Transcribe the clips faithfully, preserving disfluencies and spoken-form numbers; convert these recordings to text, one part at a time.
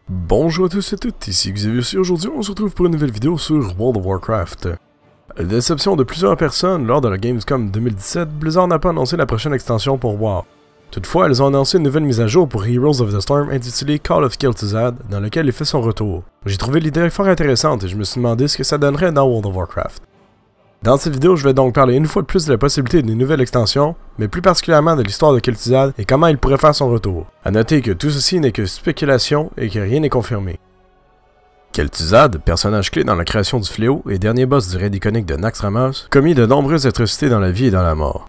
Bonjour à tous et toutes, ici Xavier. Aujourd'hui, on se retrouve pour une nouvelle vidéo sur World of Warcraft. À la déception de plusieurs personnes, lors de la Gamescom deux mille dix-sept, Blizzard n'a pas annoncé la prochaine extension pour WoW. Toutefois, ils ont annoncé une nouvelle mise à jour pour Heroes of the Storm intitulée Call of Kel'Thuzad, dans laquelle il fait son retour. J'ai trouvé l'idée fort intéressante et je me suis demandé ce que ça donnerait dans World of Warcraft. Dans cette vidéo, je vais donc parler une fois de plus de la possibilité d'une nouvelle extension, mais plus particulièrement de l'histoire de Kel'Thuzad et comment il pourrait faire son retour. A noter que tout ceci n'est que spéculation et que rien n'est confirmé. Kel'Thuzad, personnage clé dans la création du fléau et dernier boss du raid iconique de Naxxramas, commit de nombreuses atrocités dans la vie et dans la mort.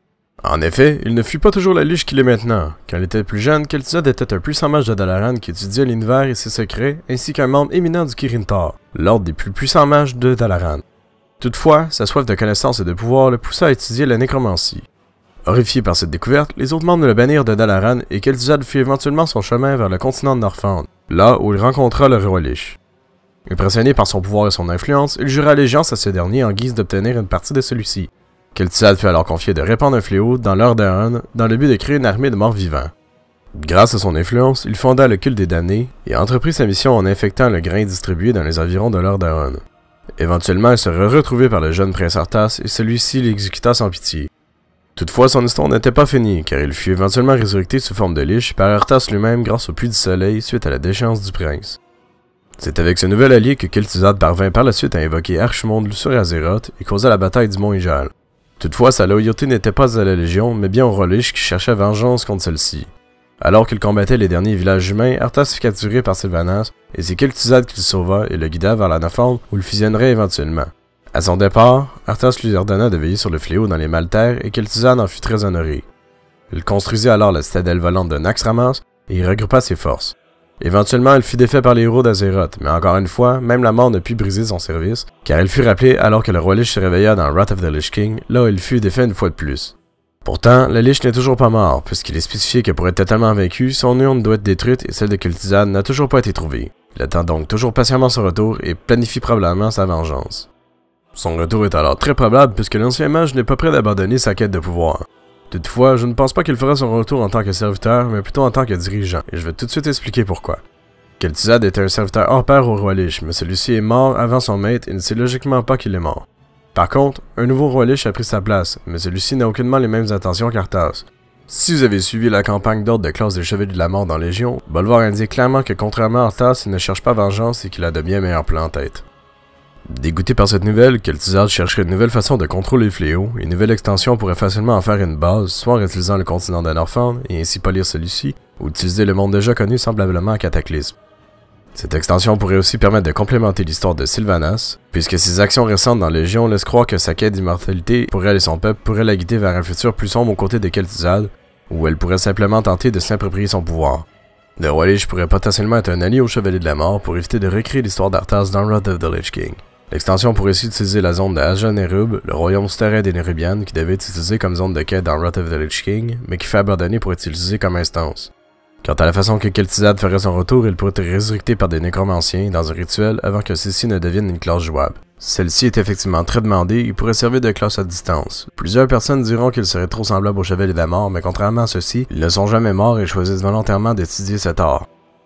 En effet, il ne fut pas toujours la liche qu'il est maintenant. Quand il était plus jeune, Kel'Thuzad était un puissant mage de Dalaran qui étudiait l'univers et ses secrets, ainsi qu'un membre éminent du Kirin Tor, l'ordre des plus puissants mages de Dalaran. Toutefois, sa soif de connaissance et de pouvoir le poussa à étudier la nécromancie. Horrifié par cette découverte, les autres membres le bannirent de Dalaran et Kel'Thuzad fit éventuellement son chemin vers le continent de Northrend, là où il rencontra le roi Lich. Impressionné par son pouvoir et son influence, il jura allégeance à ce dernier en guise d'obtenir une partie de celui-ci. Kel'Thuzad fut alors confié de répandre un fléau dans l'Heure d'Aeon dans le but de créer une armée de morts vivants. Grâce à son influence, il fonda le culte des damnés et entreprit sa mission en infectant le grain distribué dans les environs de l'Heure d'Aeon. Éventuellement, il sera retrouvé par le jeune prince Arthas et celui-ci l'exécuta sans pitié. Toutefois, son histoire n'était pas finie, car il fut éventuellement résurrecté sous forme de lich par Arthas lui-même grâce au puits du soleil suite à la déchéance du prince. C'est avec ce nouvel allié que Kel'Thuzad parvint par la suite à invoquer Archimond sur Azeroth et causa la bataille du mont Ijal. Toutefois, sa loyauté n'était pas à la Légion, mais bien au roi Lich qui cherchait vengeance contre celle-ci. Alors qu'il combattait les derniers villages humains, Arthas fut capturé par Sylvanas, et c'est Kel'Thuzad qui le sauva et le guida vers la Northrend où il fusionnerait éventuellement. À son départ, Arthas lui ordonna de veiller sur le fléau dans les Maltaires et Kel'Thuzad en fut très honoré. Il construisit alors la citadelle volante de Naxxramas et y regroupa ses forces. Éventuellement, il fut défait par les héros d'Azeroth, mais encore une fois, même la mort ne put briser son service, car il fut rappelé alors que le roi Lich se réveilla dans Wrath of the Lich King, là où il fut défait une fois de plus. Pourtant, le Lich n'est toujours pas mort, puisqu'il est spécifié que pour être totalement vaincu, son urne doit être détruite et celle de Kel'Thuzad n'a toujours pas été trouvée. Il attend donc toujours patiemment son retour et planifie probablement sa vengeance. Son retour est alors très probable puisque l'ancien mage n'est pas prêt d'abandonner sa quête de pouvoir. Toutefois, je ne pense pas qu'il fera son retour en tant que serviteur, mais plutôt en tant que dirigeant, et je vais tout de suite expliquer pourquoi. Kel'Thuzad était un serviteur hors pair au roi Lich, mais celui-ci est mort avant son maître et ne sait logiquement pas qu'il est mort. Par contre, un nouveau roi Lich a pris sa place, mais celui-ci n'a aucunement les mêmes intentions qu'Arthas. Si vous avez suivi la campagne d'ordre de classe des Chevaliers de la Mort dans Légion, Bolvar indique clairement que contrairement à Arthas, il ne cherche pas vengeance et qu'il a de bien meilleurs plans en tête. Dégoûté par cette nouvelle, Kel'Thuzad chercherait une nouvelle façon de contrôler le fléau, et une nouvelle extension pourrait facilement en faire une base, soit en utilisant le continent de Northrend et ainsi polir celui-ci, ou utiliser le monde déjà connu semblablement à Cataclysme. Cette extension pourrait aussi permettre de complémenter l'histoire de Sylvanas, puisque ses actions récentes dans Légion laissent croire que sa quête d'immortalité pour elle et son peuple pourrait la guider vers un futur plus sombre aux côtés de Kel'Thuzad, où elle pourrait simplement tenter de s'approprier son pouvoir. Le roi Lich pourrait potentiellement être un allié aux Chevaliers de la Mort pour éviter de recréer l'histoire d'Arthas dans Wrath of the Lich King. L'extension pourrait aussi utiliser la zone de Azja-Nerub, le royaume souterrain des Nerubians qui devait être utilisé comme zone de quête dans Wrath of the Lich King, mais qui fut abandonné pour être utilisé comme instance. Quant à la façon que Kel'Thuzad ferait son retour, il pourrait être résurrecté par des nécromanciens dans un rituel avant que ceci ne devienne une classe jouable. Celle-ci est effectivement très demandée et pourrait servir de classe à distance. Plusieurs personnes diront qu'il serait trop semblable aux Chevaliers de la Mort, mais contrairement à ceux-ci, ils ne sont jamais morts et choisissent volontairement d'étudier cet art.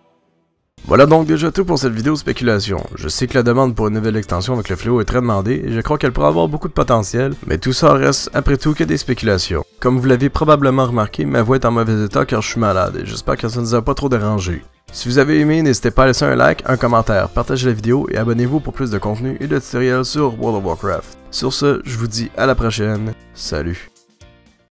Voilà donc déjà tout pour cette vidéo spéculation. Je sais que la demande pour une nouvelle extension avec le fléau est très demandée et je crois qu'elle pourrait avoir beaucoup de potentiel, mais tout ça reste après tout que des spéculations. Comme vous l'avez probablement remarqué, ma voix est en mauvais état car je suis malade et j'espère que ça ne nous a pas trop dérangé. Si vous avez aimé, n'hésitez pas à laisser un like, un commentaire, partagez la vidéo et abonnez-vous pour plus de contenu et de tutoriels sur World of Warcraft. Sur ce, je vous dis à la prochaine, salut!